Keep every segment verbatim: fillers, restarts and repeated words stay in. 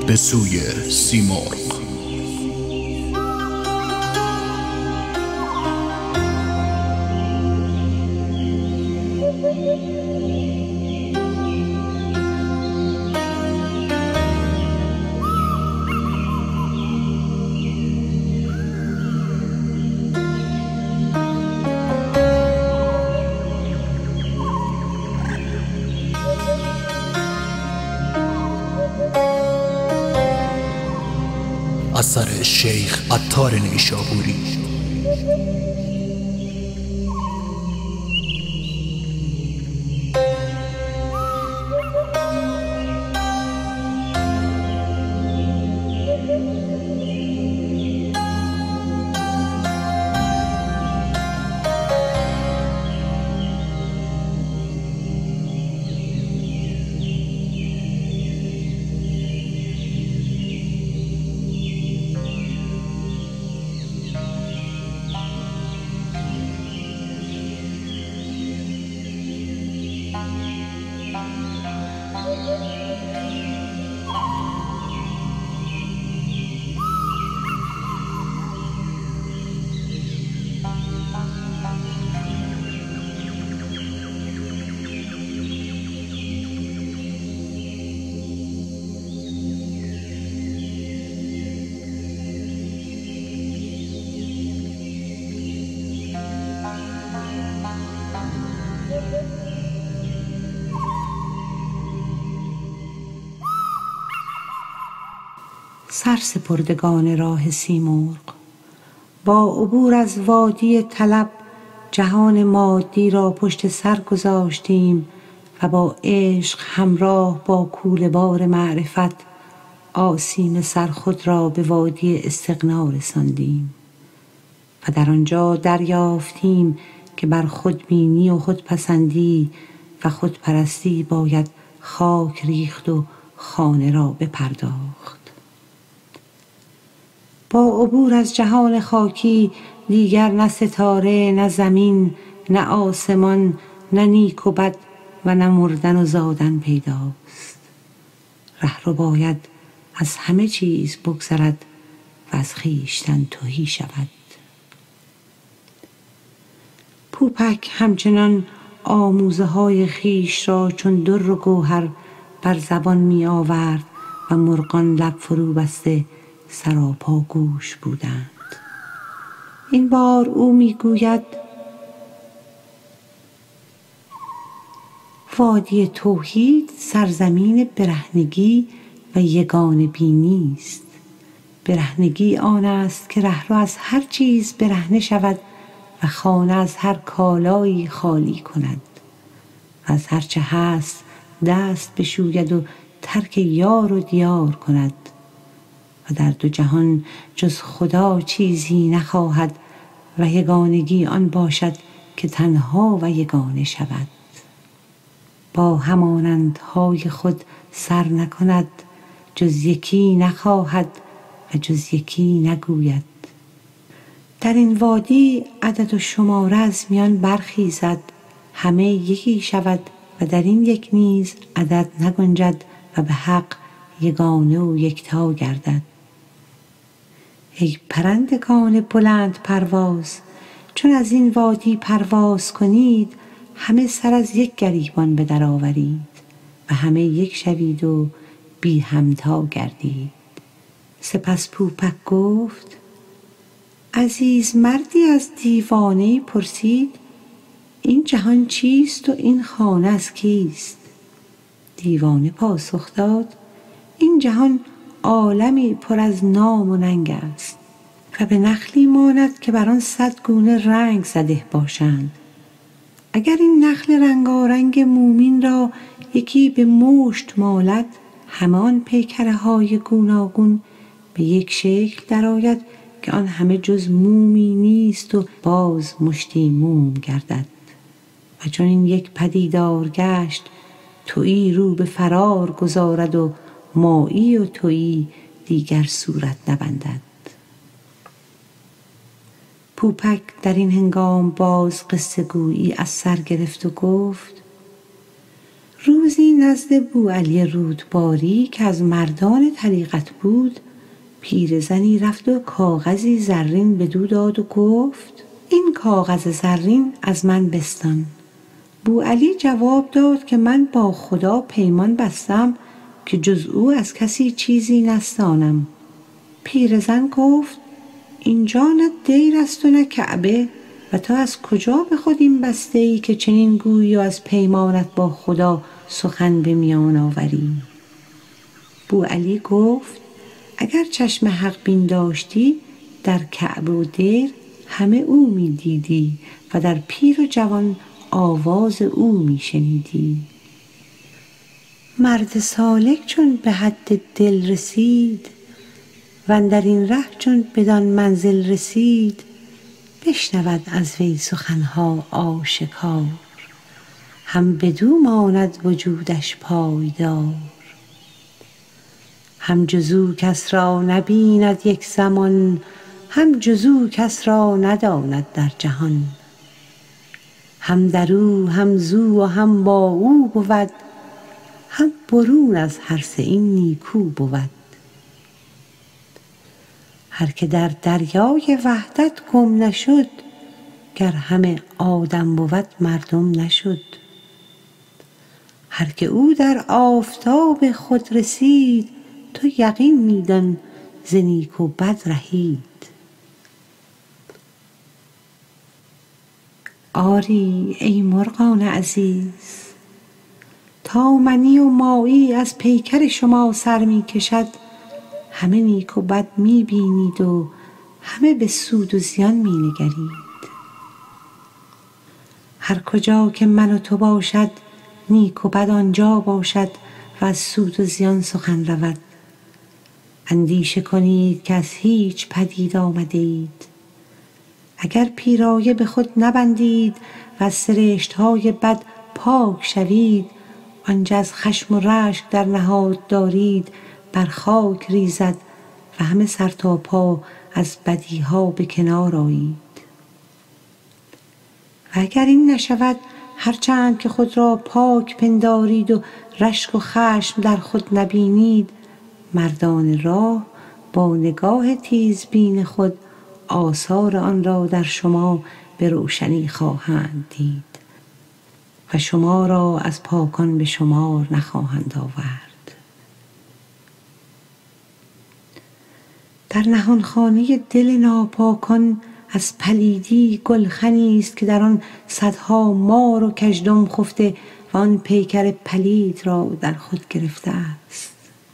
به سوی سیمرغ. اثر شیخ عطار نیشابوری. سرسپردگان راه سیمرغ، با عبور از وادی طلب جهان مادی را پشت سر گذاشتیم و با عشق همراه با کوله بار معرفت آسیم سر خود را به وادی استغنا رساندیم و در آنجا دریافتیم که بر خودبینی و خودپسندی و خودپرستی باید خاک ریخت و خانه را بپرداخت. با عبور از جهان خاکی دیگر نه ستاره، نه زمین، نه آسمان، نه نیک و بد و نه مردن و زادن پیداست. رهرو باید از همه چیز بگذرد و از خویشتن تهی شود. پوپک همچنان آموزه های خویش را چون در و گوهر بر زبان می آورد و مرغان لب فرو بسته سراپا گوش بودند. این بار او می گوید وادی توحید سرزمین برهنگی و یگانه بینی است. برهنگی آن است که رهرو از هر چیز برهنه شود و خانه از هر کالایی خالی کند و از هر چه هست دست بشوید و ترک یار و دیار کند و در دو جهان جز خدا چیزی نخواهد و یگانگی آن باشد که تنها و یگانه شود. با همانندهای خود سر نکند، جز یکی نخواهد و جز یکی نگوید. در این وادی عدد و شماره از میان برخیزد، همه یکی شود و در این یک نیز عدد نگنجد و به حق یگانه و یکتا گردد. ای پرندگان بلند پرواز، چون از این وادی پرواز کنید همه سر از یک گریبان به در آورید و همه یک شوید و بی همتا گردید. سپس پوپک گفت عزیز مردی از دیوانه‌ای پرسید این جهان چیست و این خانه از کیست؟ دیوانه پاسخ داد این جهان عالمی پر از نام و ننگ است و به نخلی ماند که بر آن صد گونه رنگ زده باشند. اگر این نخل رنگارنگ مومین را یکی به مشت مالد، همان پیکره های گوناگون به یک شکل درآید که آن همه جز مومی نیست و باز مشتی موم گردد. و چون این یک پدیدار گشت، تویی رو به فرار گذارد و مایی و تویی دیگر صورت نبندد. پوپک در این هنگام باز قصه گویی از سر گرفت و گفت روزی نزد بوعلی رودباری که از مردان طریقت بود، پیرزنی رفت و کاغذی زرین بدو داد و گفت این کاغذ زرین از من بستان. بوعلی جواب داد که من با خدا پیمان بستم که جز او از کسی چیزی نستانم. پیرزن گفت اینجا نه دیر است و نه کعبه و تو از کجا به خود این بسته ای که چنین گویی و از پیمانت با خدا سخن به میان آوری؟ بوعلی گفت اگر چشم حق بین داشتی در کعبه و دیر همه او می دیدی و در پیر و جوان آواز او می شنیدی. مرد سالک چون به حد دل رسید و در این ره چون بدان منزل رسید، بشنود از وی سخنها آشکار، هم بدو ماند وجودش پایدار. هم جزو کس را نبیند یک زمان، هم جزو کس را نداند در جهان. هم در او هم زو و هم با او بود، هم برون از هر سه این نیکو بود. هر که در دریای وحدت گم نشد، گر همه آدم بود مردم نشد. هر که او در آفتاب خود رسید، تو یقین می دان ز نیک و بد رهید. آری ای مرغان عزیز، تا منی و مایی از پیکر شما سر می کشد، همه نیک و بد می بینید و همه به سود و زیان می نگرید. هر کجا که من و تو باشد، نیک و بد آنجا باشد و از سود و زیان سخن رود. اندیشه کنید که از هیچ پدید آمده اید. اگر پیرایه به خود نبندید و از سرشت‌های بد پاک شوید، آنچه از خشم و رشک در نهاد دارید بر خاک ریزد و همه سر تا پا از بدیها به کنار آیید. و اگر این نشود، هرچند که خود را پاک پندارید و رشک و خشم در خود نبینید، مردان راه با نگاه تیزبین خود آثار آن را در شما به روشنی خواهند دید و شما را از پاکان به شمار نخواهند آورد. در نهانخانه دل ناپاکان از پلیدی گلخنی است که در آن صدها مار و کژدم خفته و آن پیکر پلید را در خود گرفته است.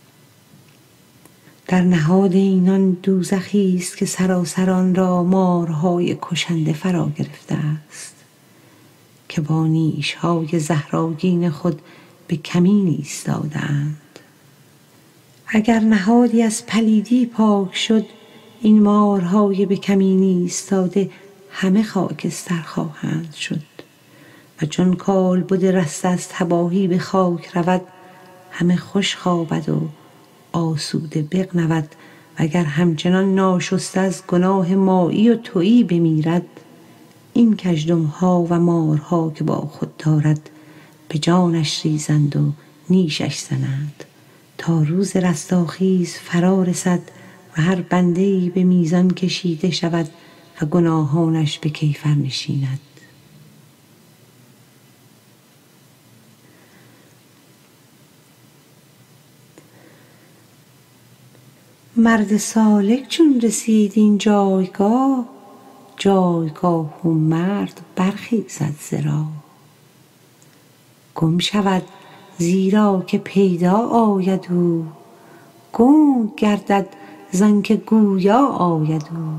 در نهاد اینان دوزخی است که سراسر آن را مارهای کشنده فرا گرفته است که با نیش‌های زهرآگین خود به کمین ایستاده‌اند. اگر نهادی از پلیدی پاک شد، این مارهای به کمین ایستاده همه خاکستر خواهند شد و چون کالبد رسته از تباهی به خاک رود، همه خوش خوابد و آسوده بغنود. و اگر همچنان ناشسته از گناه مایی و تویی بمیرد، این کژدم‌ها و مارها که با خود دارد به جانش ریزند و نیشش زنند تا روز رستاخیز فرا رسد و هر بنده‌ای به میزان کشیده شود و گناهانش به کیفر نشیند. مرد سالک چون رسید این جایگاه، جایگاه و مرد برخیزد ز راه. گم شود زیرا که پیدا آید او، گنگ گردد زانکه گویا آید او.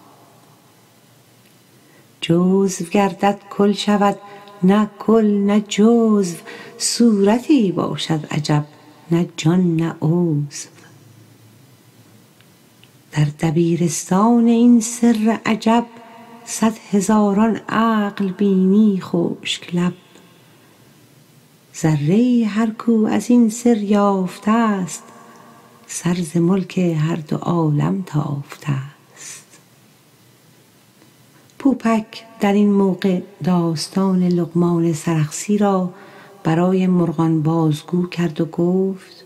جزو گردد کل شود، نه کل نه جزو، صورتی باشد عجب نه جان نه عضو. در دبیرستان این سر عجب، صد هزاران عقل بینی خشک لب. ذره‌ای هر کو از این سر یافته است، سر ز ملک هر دو عالم تافته است. پوپک در این موقع داستان لقمان سرخسی را برای مرغان بازگو کرد و گفت: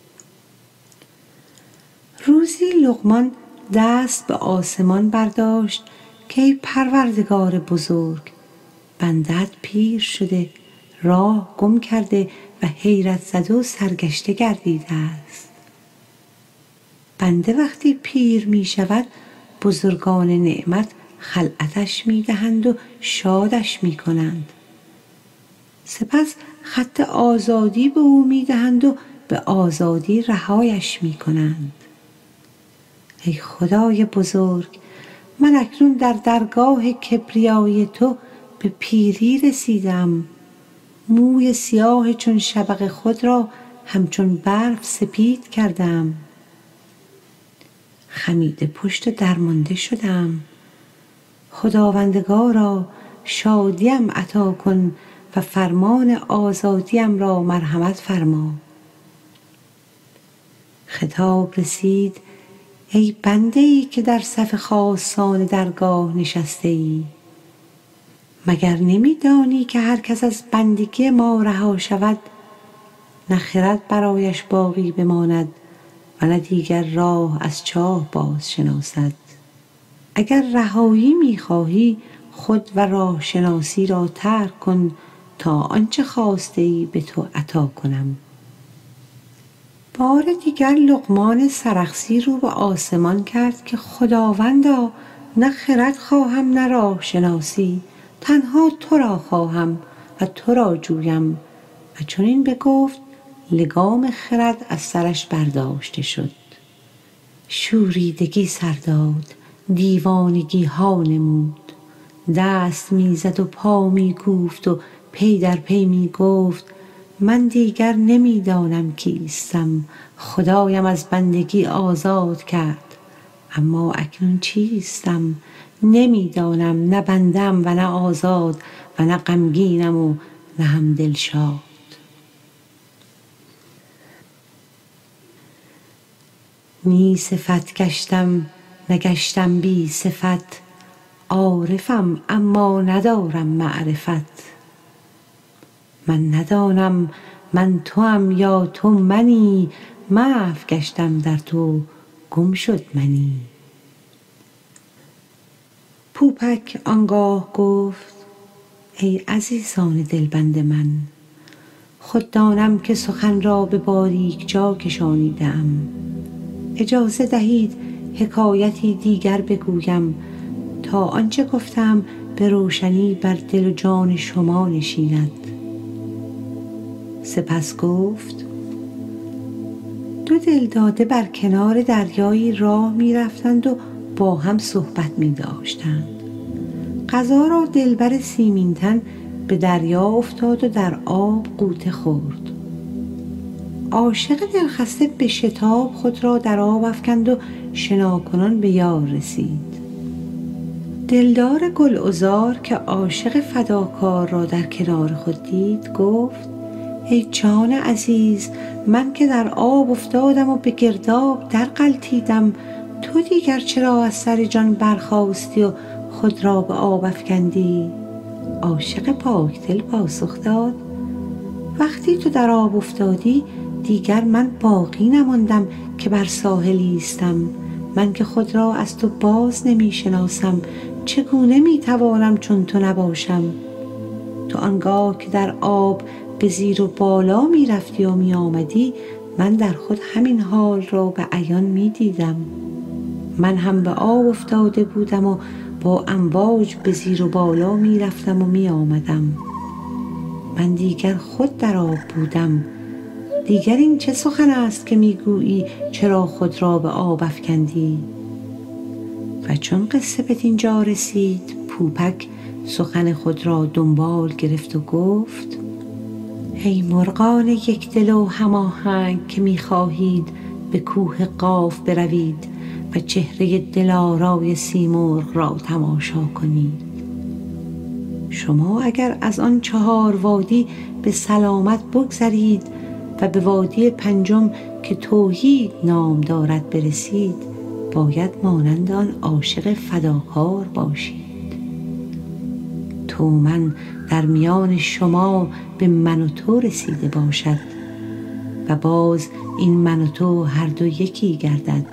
روزی لقمان دست به آسمان برداشت که ای پروردگار بزرگ، بنده‌ات پیر شده، راه گم کرده و حیرت زده و سرگشته گردیده است. بنده وقتی پیر می شود بزرگان نعمت خلعتش می دهند و شادش می کنند. سپس خط آزادی به او می دهند و به آزادی رهایش می کنند. ای خدای بزرگ، من اکنون در درگاه کبریای تو به پیری رسیدم. موی سیاه چون شبق خود را همچون برف سپید کردم. خمیده پشت درمانده شدم. خداوندگارا شادیم عطا کن و فرمان آزادیم را مرحمت فرما. خطاب رسید: ای بنده ای که در صف خاصان درگاه نشسته ای، مگر نمی دانی که هر کس از بندگی ما رها شود نه خرد برایش باقی بماند و نه دیگر راه از چاه باز شناسد. اگر رهایی می خواهی خود و راه شناسی را ترک کن تا آنچه خواسته ای به تو عطا کنم. بار دیگر لقمان سرخسی رو به آسمان کرد که خداوندا، نه خرد خواهم نه راه شناسی، تنها تو را خواهم و تو را جویم. و چون این بگفت لگام خرد از سرش برداشته شد. شوریدگی سر داد، دیوانگی ها نمود، دست میزد و پا می کوفت و پی در پی می گفت: من دیگر نمیدانم کیستم، خدایم از بندگی آزاد کرد، اما اکنون چیستم؟ نمیدانم، نه بندم و نه آزاد و نه غمگینم و نه هم دلشاد. نی صفت گشتم نگشتم بی صفت، عارفم اما ندارم معرفت. من ندانم من توام یا تو منی، محو گشتم در تو گم شد منی. پوپک آنگاه گفت: ای عزیزان دلبند من، خود دانم که سخن را به باریک جا کشانیدم. اجازه دهید حکایتی دیگر بگویم تا آنچه گفتم به روشنی بر دل و جان شما نشیند. سپس گفت: دو دلداده بر کنار دریایی راه می رفتند و با هم صحبت می داشتند. قضا را دلبر سیمین تن به دریا افتاد و در آب غوطه خورد. عاشق دلخسته به شتاب خود را در آب افکند و شناکنان به یار رسید. دلدار گلعذار که عاشق فداکار را در کنار خود دید گفت: ای جان عزیز، من که در آب افتادم و به گرداب در غلتیدم، تو دیگر چرا از سر جان برخاستی و خود را به آب افکندی؟ عاشق پاکدل پاسخ داد: وقتی تو در آب افتادی دیگر من باقی نماندم که بر ساحل ایستم. من که خود را از تو باز نمی شناسم، چگونه می توانم چون تو نباشم؟ تو آنگاه که در آب به زیر و بالا می رفتی و می آمدی، من در خود همین حال را به عیان می دیدم. من هم به آب افتاده بودم و با امواج به زیر و بالا می رفتم و می آمدم. من دیگر خود در آب بودم. دیگر این چه سخن است که می گویی چرا خود را به آب افکندی؟ و چون قصه به اینجا رسید، پوپک سخن خود را دنبال گرفت و گفت: ای مرغان یک دل و هماهنگ که می خواهید به کوه قاف بروید و چهره دلارای سیمرغ را تماشا کنید. شما اگر از آن چهار وادی به سلامت بگذرید و به وادی پنجم که توحید نام دارد برسید، باید مانند آن عاشق فداکار باشید. تومن در میان شما به من و تو رسیده باشد و باز این من و تو هر دو یکی گردد.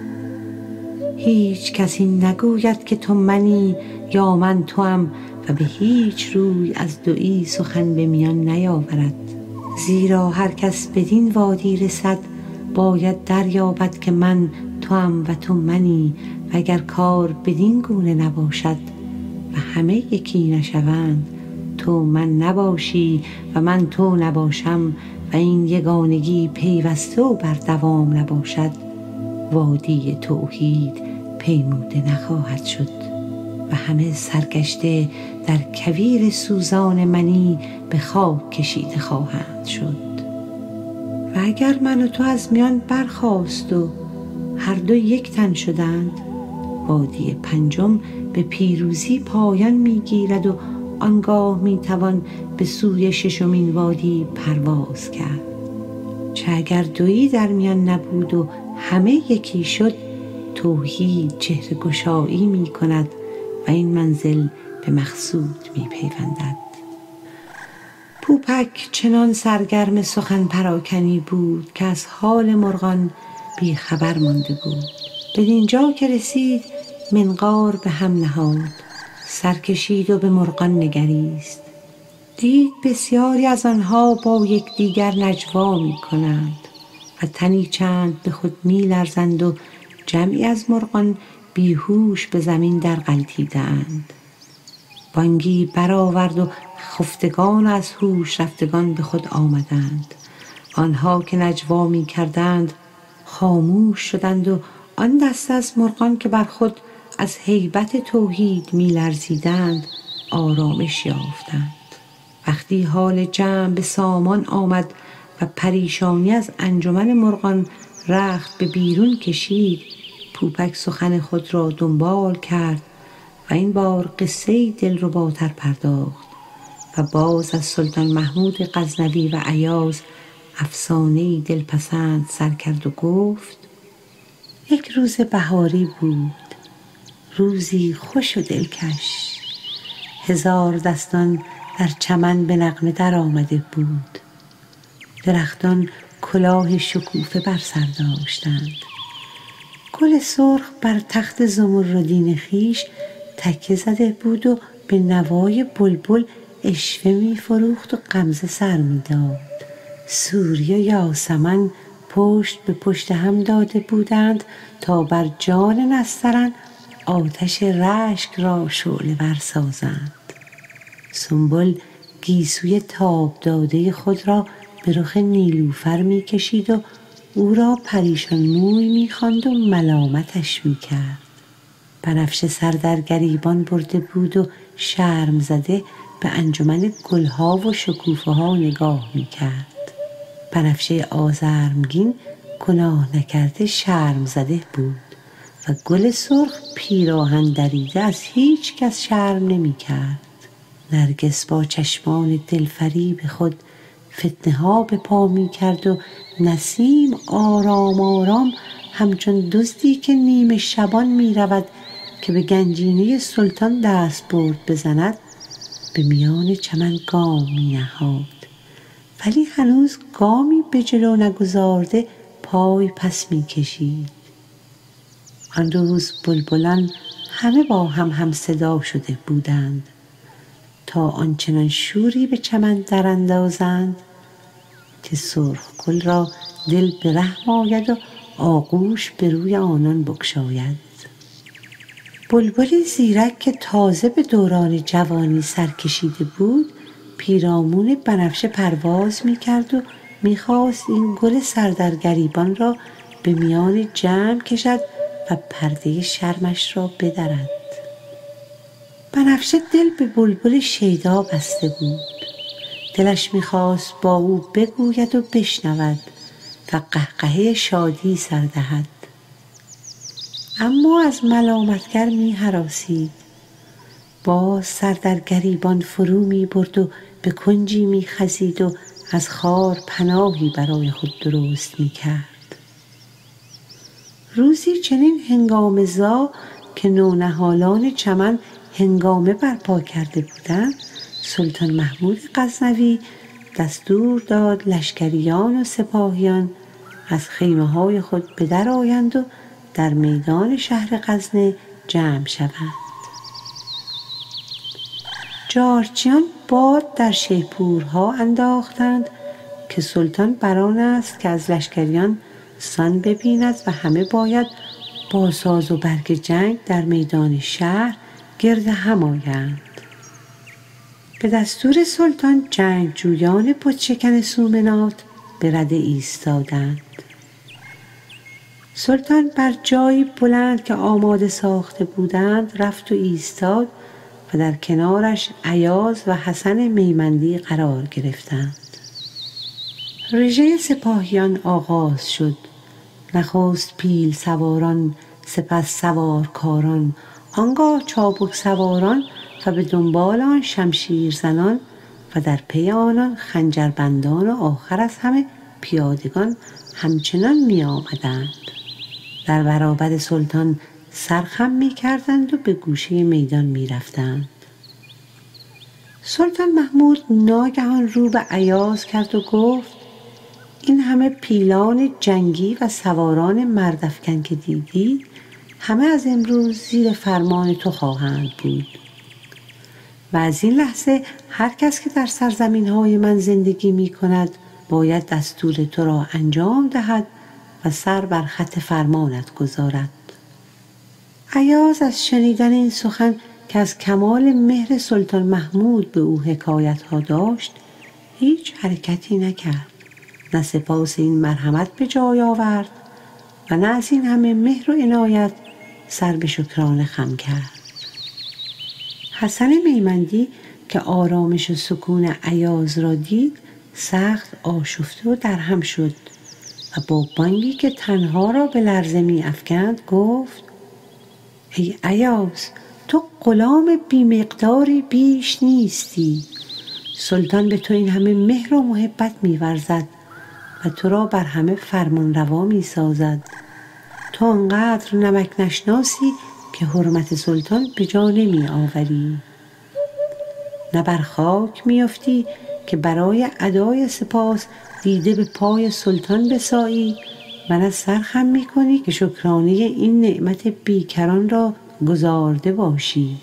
هیچ کسی نگوید که تو منی یا من توام و به هیچ روی از دویی سخن به میان نیاورد. زیرا هر کس بدین وادی رسد باید دریابد که من توام و تو منی و اگر کار بدین گونه نباشد و همه یکی نشوند، تو من نباشی و من تو نباشم و این یگانگی پیوسته و بر دوام نباشد، وادی توحید پیموده نخواهد شد و همه سرگشته در کویر سوزان منی به خاک کشیده خواهند شد. و اگر من و تو از میان برخاست و هر دو یک تن شدند، وادی پنجم به پیروزی پایان میگیرد و آنگاه میتوان به سوی ششمین وادی پرواز کرد. چه اگر دویی در میان نبود و همه یکی شد، توحید چهره گشایی می کند و این منزل به مقصود می پیوندد. پوپک چنان سرگرم سخن پراکنی بود که از حال مرغان بی خبر مانده بود. بدین جا که رسید منقار به هم نهاد، سر کشید و به مرغان نگریست. دید بسیاری از آنها با یکدیگر نجوا می کنند و تنی چند به خود می لرزند و جمعی از مرغان بیهوش به زمین در غلتیدند. بانگی برآورد و خفتگان از هوش رفتگان به خود آمدند. آنها که نجوا می کردند خاموش شدند و آن دسته از مرغان که بر خود از هیبت توحید می لرزیدند آرامش یافتند. وقتی حال جمع به سامان آمد و پریشانی از انجمن مرغان رخت به بیرون کشید، پوپک سخن خود را دنبال کرد و این بار قصه دلرباتر پرداخت و باز از سلطان محمود غزنوی و ایاز افسانه‌ای دلپسند سر کرد و گفت: یک روز بهاری بود، روزی خوش و دلکش. هزار دستان در چمن به نغمه در آمده بود. درختان کلاه شکوفه بر سر داشتند. گل سرخ بر تخت زمردین خویش تکیه زده بود و به نوای بلبل عشوه می فروخت و غمزه سر می داد. سوری و یاسمن پشت به پشت هم داده بودند تا بر جان نسترن آتش رشک را شعله ور سازند. سنبل گیسوی تاب داده خود را به رخ نیلوفر می کشید و او را پریشان موی می خواند و ملامتش می کرد. بنفشه سر در گریبان برده بود و شرم زده به انجمن گلها و شکوفه ها نگاه می کرد. بنفشه آزرمگین گناه نکرده شرم زده بود و گل سرخ پیراهن دریده از هیچ کس شرم نمی کرد. نرگس با چشمان دلفریب خود فتنه ها به پا می کرد و نسیم آرام آرام همچون دزدی که نیمه شبان می رود که به گنجینه سلطان دست برد بزند به میان چمن گام می نهاد، ولی هنوز گامی به جلو نگذارده پای پس می کشید. آن روز بلبلان همه با هم هم صدا شده بودند تا آنچنان شوری به چمن در اندازند که سرخ گل را دل به رحم آید و آغوش به روی آنان بگشاید. بلبل زیرک که تازه به دوران جوانی سر کشیده بود پیرامون بنفشه پرواز می کرد و می خواست این گل سردرگریبان را به میان جمع کشد و پرده شرمش را بدرد. بنفشه دل به بلبل شیدا بسته بود. دلش می خواست با او بگوید و بشنود و قهقهه شادی سر دهد، اما از ملامتگر می هراسید. باز سر در گریبان فرو می برد و به کنجی می خزید و از خار پناهی برای خود درست می کرد. روزی چنین هنگام زا که نونهالان چمن هنگامه برپا کرده بودند، سلطان محمود غزنوی دستور داد لشکریان و سپاهیان از خیمه های خود به در آیند و در میدان شهر غزنه جمع شوند. جارچیان باد در شیپورها انداختند که سلطان بران است که از لشکریان سان ببیند و همه باید با ساز و برگ جنگ در میدان شهر گرد هم آیند. به دستور سلطان جنگجویان بتشکن سومنات به رده ایستادند. سلطان بر جایی بلند که آماده ساخته بودند رفت و ایستاد و در کنارش ایاز و حسن میمندی قرار گرفتند. رژه سپاهیان آغاز شد. نخست پیل سواران، سپس سوارکاران، آنگاه چابک سواران و به دنبال آن شمشیر زنان و در پی آنان خنجربندان و آخر از همه پیادگان همچنان می آمدند. در برابر سلطان سرخم می کردند و به گوشه میدان می رفتند. سلطان محمود ناگهان رو به ایاز کرد و گفت: این همه پیلان جنگی و سواران مردافکن که دیدی همه از امروز زیر فرمان تو خواهند بود و از این لحظه هر کس که در سرزمین های من زندگی می کند باید دستور تو را انجام دهد و سر بر خط فرمانت گذارد. ایاز از شنیدن این سخن که از کمال مهر سلطان محمود به او حکایت ها داشت هیچ حرکتی نکرد، نه سپاس این مرحمت به جای آورد و نه از این همه مهر و عنایت سر به شکرانه خم کرد. حسن میمندی که آرامش و سکون ایاز را دید سخت آشفته و درهم شد و با بانگی که تنها را به لرزه می افکند گفت: ای ایاز، تو غلام بی‌مقداری بیش نیستی. سلطان به تو این همه مهر و محبت می ورزد و تو را بر همه فرمان روا می سازد. تو انقدر نمک نشناسی که حرمت سلطان به جا نمی آوری. نه بر خاک می افتی که برای ادای سپاس دیده به پای سلطان بسایی و نه سرخم می کنی که شکرانه این نعمت بیکران را گزارده باشی.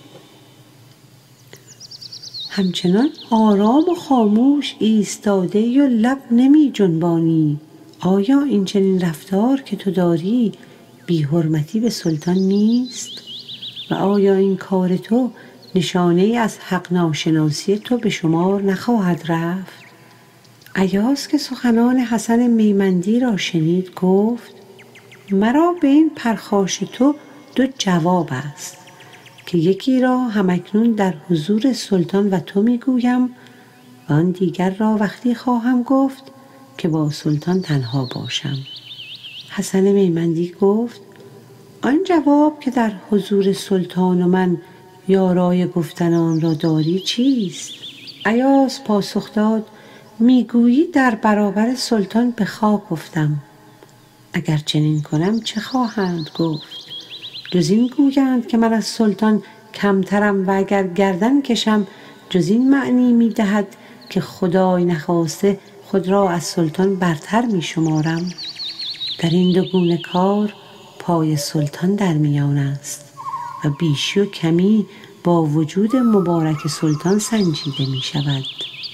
همچنان آرام و خاموش ایستاده یا لب نمی جنبانی. آیا این چنین رفتار که تو داری بی حرمتی به سلطان نیست؟ و آیا این کار تو نشانه ای از حق ناشناسی تو به شمار نخواهد رفت؟ ایاز که سخنان حسن میمندی را شنید گفت: مرا به این پرخاش تو دو جواب است که یکی را همکنون در حضور سلطان و تو میگویم و آن دیگر را وقتی خواهم گفت که با سلطان تنها باشم. حسن میمندی گفت: آن جواب که در حضور سلطان و من یارای گفتن آن را داری چیست؟ ایاز پاسخ داد: میگویی در برابر سلطان به خاک گفتم. اگر چنین کنم چه خواهند گفت؟ جز این گویند که من از سلطان کمترم و اگر گردن کشم جز این معنی میدهد که خدای نخواسته خود را از سلطان برتر می شمارم. در این دو گونه کار پای سلطان در میان است و بیشی و کمی با وجود مبارک سلطان سنجیده می شود.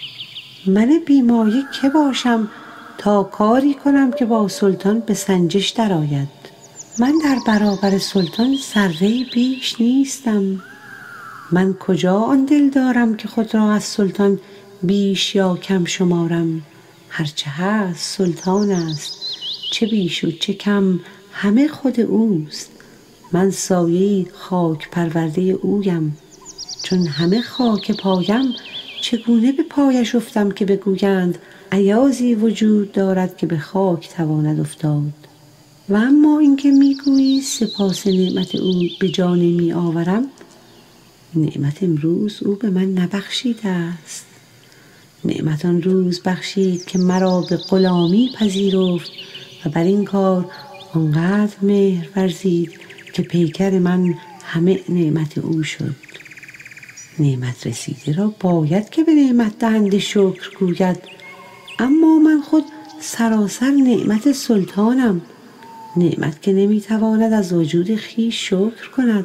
من بیمایه که باشم تا کاری کنم که با سلطان به سنجش درآید. من در برابر سلطان ذره‌ای بیش نیستم. من کجا آن دل دارم که خود را از سلطان بیش یا کم شمارم. هرچه هست سلطان است، چه بیش و چه کم همه خود اوست. من سایه خاک پرورده اویم. چون همه خاک پایم چگونه به پایش افتم که بگویند ایازی وجود دارد که به خاک تواند افتاد. و اما اینکه میگویی سپاس نعمت او به جا نمی آورم، نعمت امروز او به من نبخشیده است. نعمت آن روز بخشید که مرا به غلامی پذیرفت و بر این کار آنقدر مهر ورزید که پیکر من همه نعمت او شد. نعمت رسیده را باید که به نعمت دهنده شکر گوید، اما من خود سراسر نعمت سلطانم، نعمت که نمیتواند از وجود خویش شکر کند.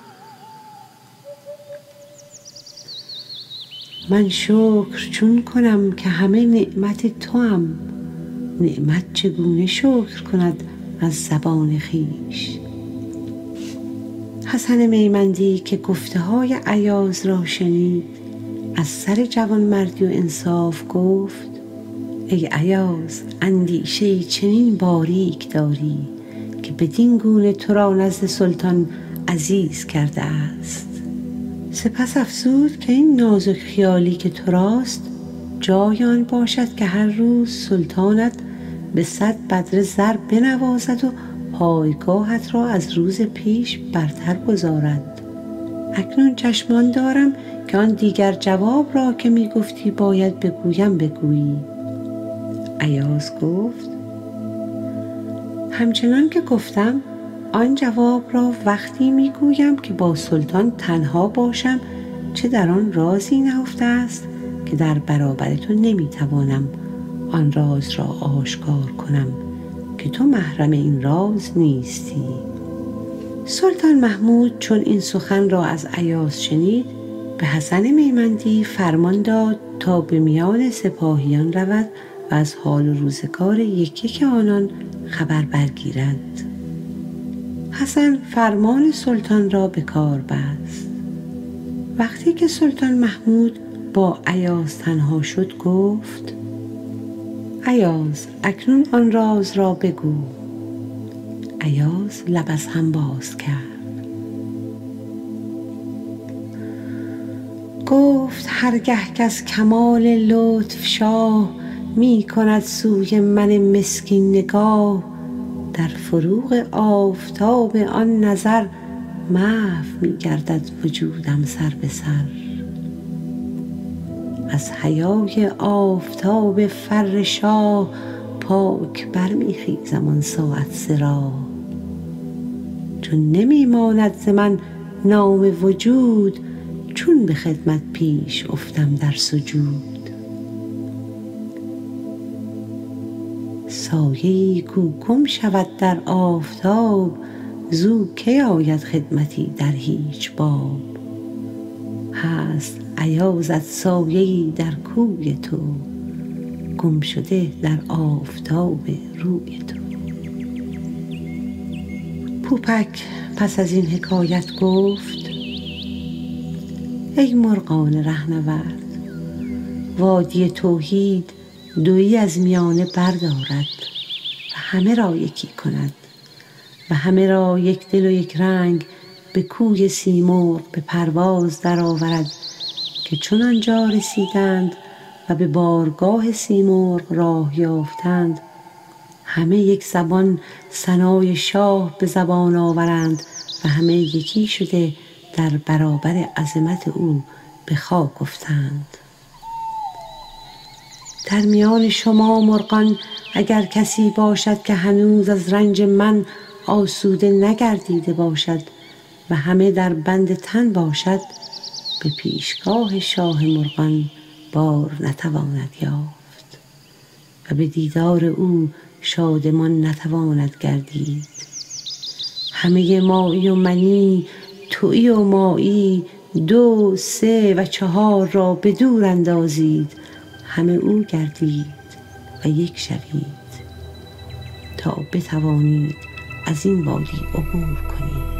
من شکر چون کنم که همه نعمت توام، نعمت چگونه شکر کند از زبان خویش. حسن میمندی که گفته های ایاز را شنید، از سر جوانمردی و انصاف گفت: ای ایاز، اندیشه چنین باریک داری که بدین گونه تو را نزد سلطان عزیز کرده است. سپس افزود که این نازک خیالی که تو راست جای آن باشد که هر روز سلطانت به صد بدر زر بنوازد و پایگاهت را از روز پیش برتر گذارد. اکنون چشمان دارم که آن دیگر جواب را که می گفتی باید بگویم بگویی. ایاز گفت: همچنان که گفتم آن جواب را وقتی می گویم که با سلطان تنها باشم، چه در آن رازی نهفته است که در برابر تو نمی توانم آن راز را آشکار کنم که تو محرم این راز نیستی. سلطان محمود چون این سخن را از ایاز شنید، به حسن میمندی فرمان داد تا به میان سپاهیان رود و از حال و روزگار یکی که آنان خبر برگیرد. حسن فرمان سلطان را به کار بست. وقتی که سلطان محمود با ایاز تنها شد گفت: ایاز، اکنون آن راز را بگو. ایاز لب از هم باز کرد. گفت: هرگه کس کمال لطف شاه می کند سوی من مسکین نگاه، در فروغ آفتاب آن نظر محو می گردد وجودم سر به سر. از حیای آفتاب فر شاه پاک برمی خیزم آن ساعت سرا. چون نمی ماند ز من نام وجود، چون به خدمت پیش افتم در سجود. سایه‌ای کو گم شود در آفتاب، زو کی آید خدمتی در هیچ باب. هست ایازت سایه‌ای در کوی تو، گم شده در آفتاب روی تو. پوپک پس از این حکایت گفت: ای مرغان رهنورد، وادی توحید دویی از میانه بردارد و همه را یکی کند و همه را یک دل و یک رنگ به کوی سیمرغ به پرواز درآورد که چون آنجا رسیدند و به بارگاه سیمرغ راه یافتند، همه یک زبان ثنای شاه به زبان آورند و همه یکی شده در برابر عظمت او به خاک افتند. در میان شما مرغان اگر کسی باشد که هنوز از رنج من آسوده نگردیده باشد و همه در بند تن باشد، به پیشگاه شاه مرغان بار نتواند یافت و به دیدار او شادمان نتواند گردید. همه مایی و منی، تویی و مایی، دو، سه و چهار را به دور اندازید، همه او گردید و یک شوید تا بتوانید از این وادی عبور کنید.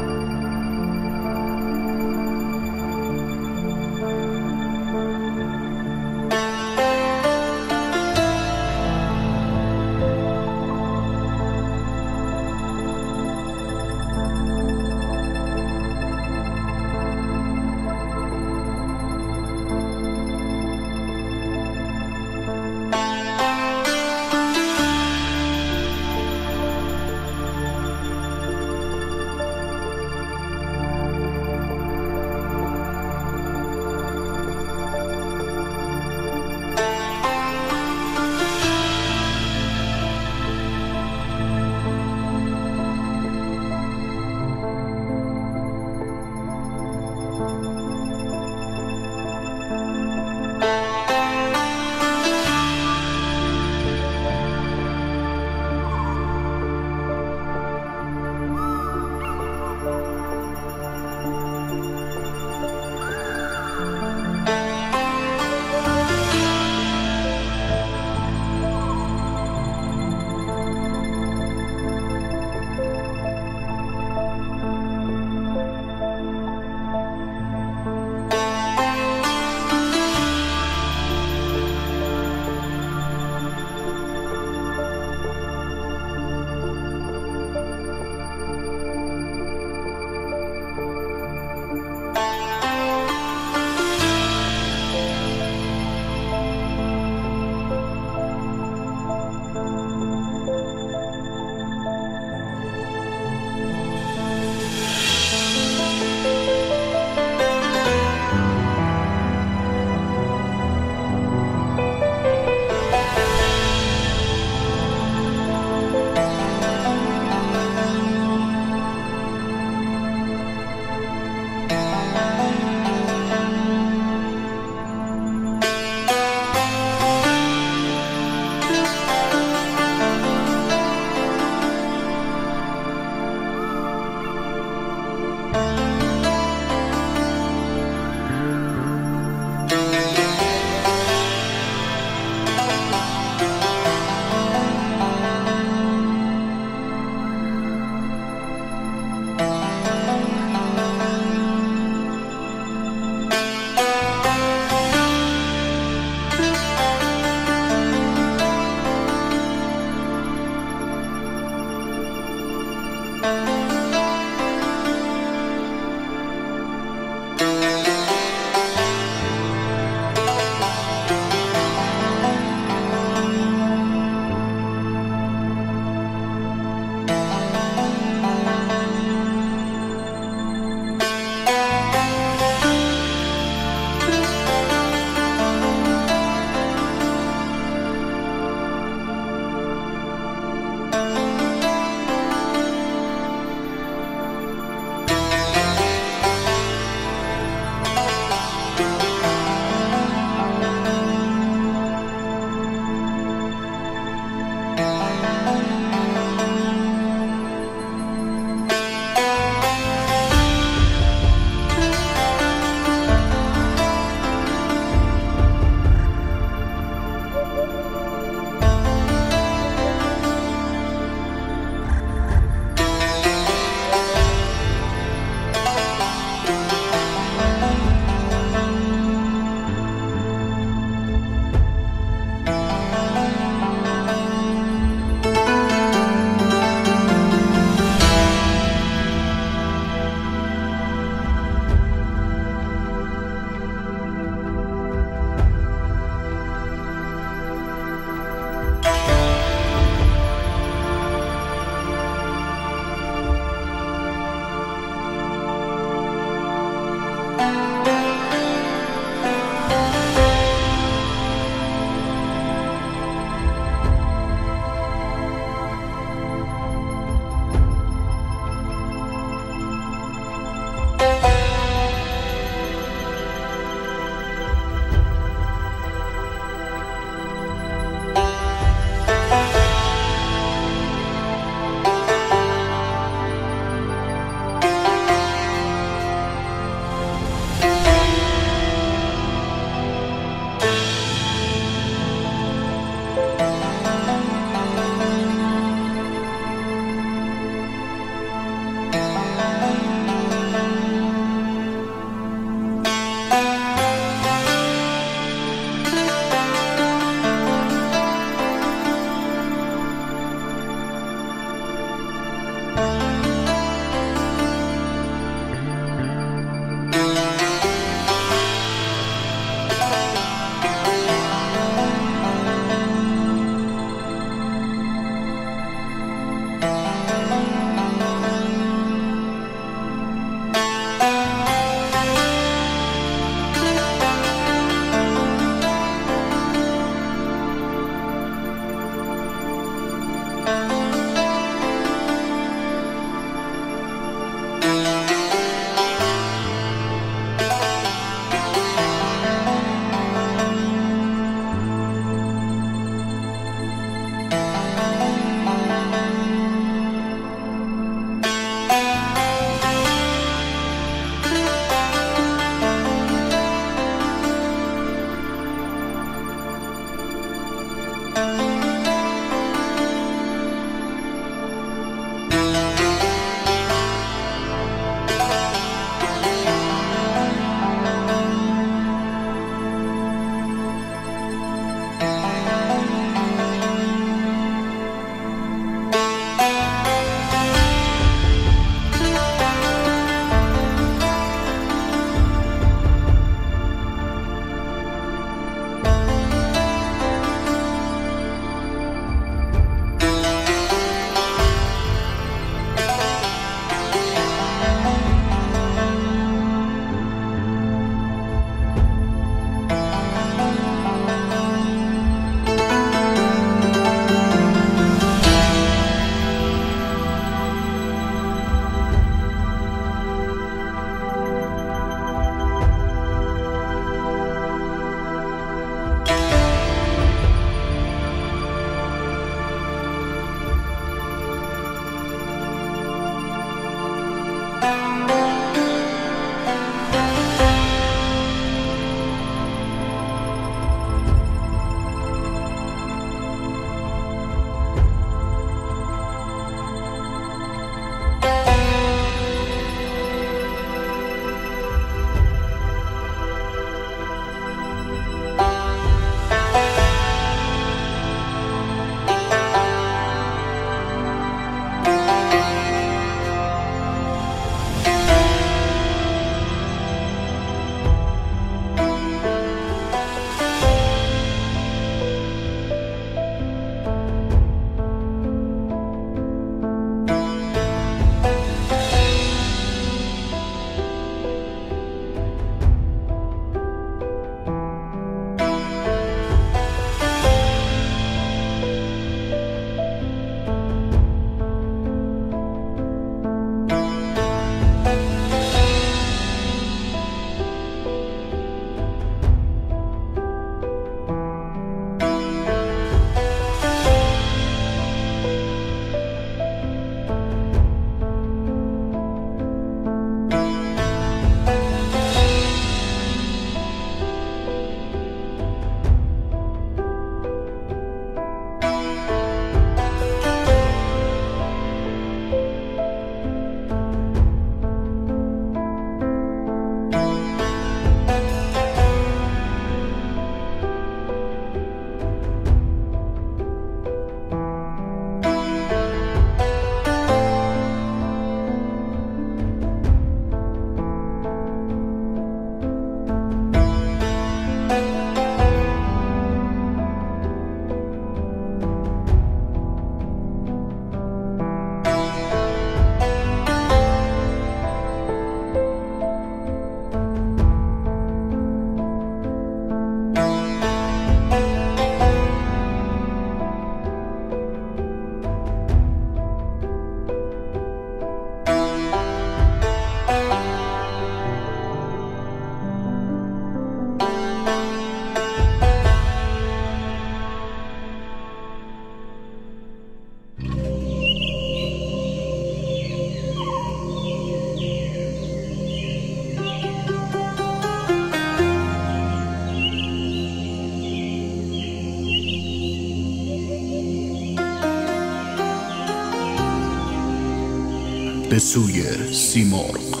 به سوی سیمرغ.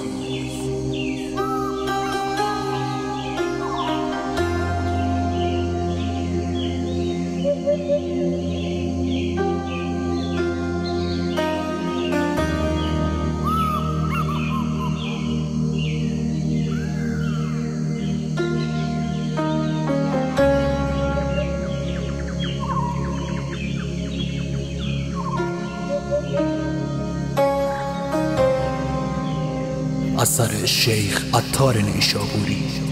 اثر شیخ عطار نیشابوری.